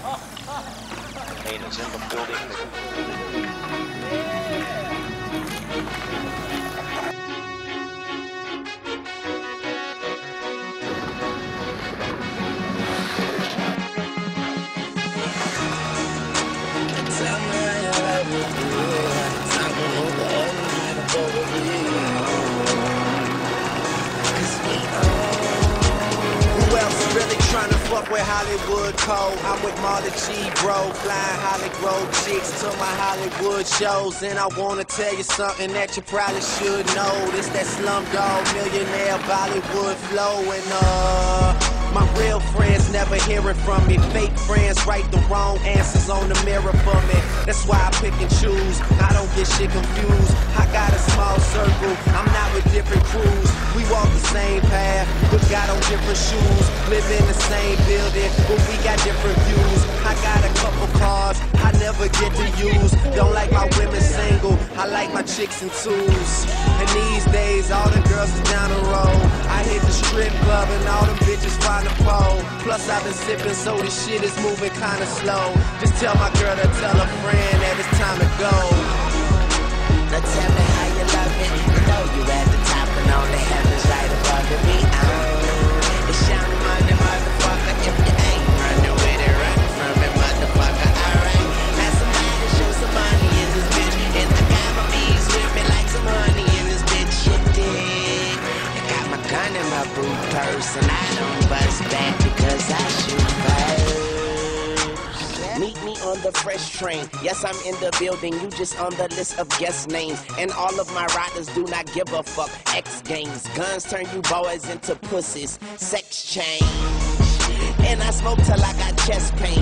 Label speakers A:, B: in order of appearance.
A: Main is in the building.
B: Who else really tryna fuck with Hollywood Code? I'm with Marley G, bro, flying Hollywood chicks to my Hollywood shows. And I wanna tell you something that you probably should know. This that Slumdog Millionaire Bollywood flow. And my real friends never hearing from me. Fake friends write the wrong answers on the mirror for me. That's why I pick and choose. I don't get shit confused. I got a small circle. I'm not with different crews. We walk the same path, but got on different shoes. Live in the same building, but we got different views. I got a couple cars I never get to use. Don't like my women single. I like my chicks in twos. And these days, all the girls is down the road. I hit the strip club and all them bitches find a pole. Plus I've been sipping, so the shit is moving kinda slow. Just tell my girl to tell a friend that it's time to go.
C: Now tell me how you love it. I know you at the top and all the heavens right above me. It's shiny money, motherfucker. If you ain't running with it, run from it, motherfucker. Alright, now somebody show some money in this bitch. And I got my bees with me like some honey in this bitch. You dig? I got my gun in my boot purse and I don't bust back because I shoot first. Meet me on the fresh train. Yes, I'm in the building. You just on the list of guest names. And all of my riders do not give a fuck. X games. Guns turn you boys into pussies. Sex change. And I smoke till I got chest pain.